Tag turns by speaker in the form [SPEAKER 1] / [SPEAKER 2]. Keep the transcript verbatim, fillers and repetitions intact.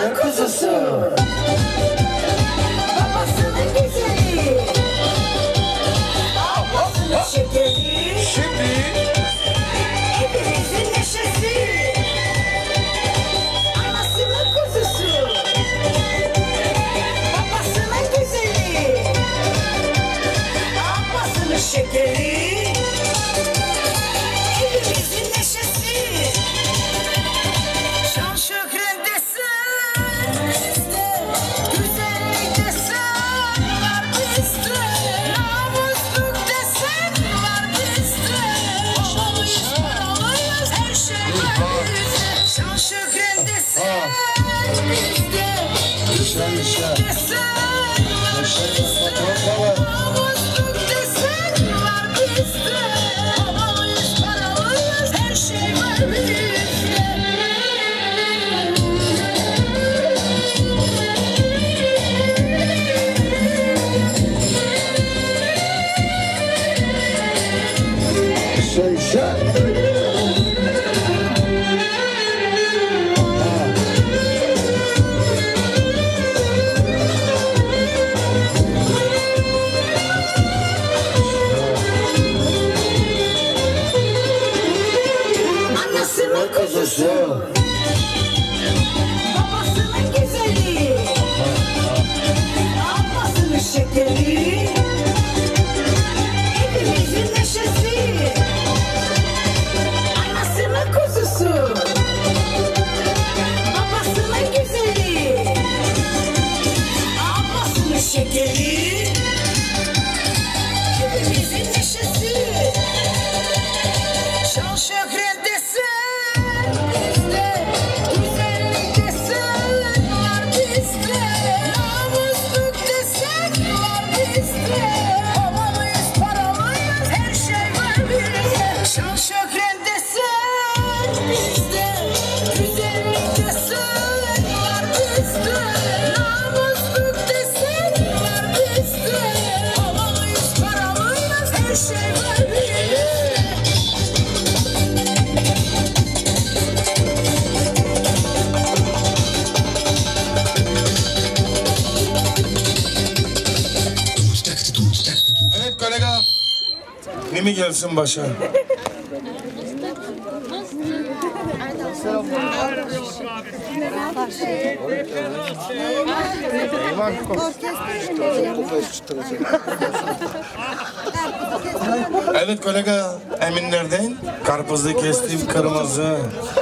[SPEAKER 1] Anasının kuzusu. Babasının güzeli. Ablasının şekeri.
[SPEAKER 2] Şimdi
[SPEAKER 1] hepimizin neşesi. Anasının kuzusu. Babasının güzeli. Ablasının şekeri. Hepimizin neşesi. Şan şöhret desen bizde, güzellik desen var bizde, namusluk desen var bizde, babalıyız paralıyız her şey var bizde. Şan şöhret desen bizde, güzellik desen var bizde, namusluk desen var bizde, babalıyız paralıyız her şey var bizde. Anasının kuzusu. Babasının güzeli. Ablasının şekeri. Hepimizin neşesi. Anasının kuzusu. Babasının güzeli. Ablasının şekeri. Hepimizin neşesi. Şan şöhret desen bizde, güzellik desen var bizde, namusluk desen var bizde, babalıyız paralıyız her şey var bizde. Şan şöhret desen bizde, güzellik desen var bizde, namusluk desen var bizde, babalıyız paralıyız her şey var bizde.
[SPEAKER 2] evet kolega. Ne mi gelsin başa? Evet kolega, eminlerden karpuzu kestim kırmızı.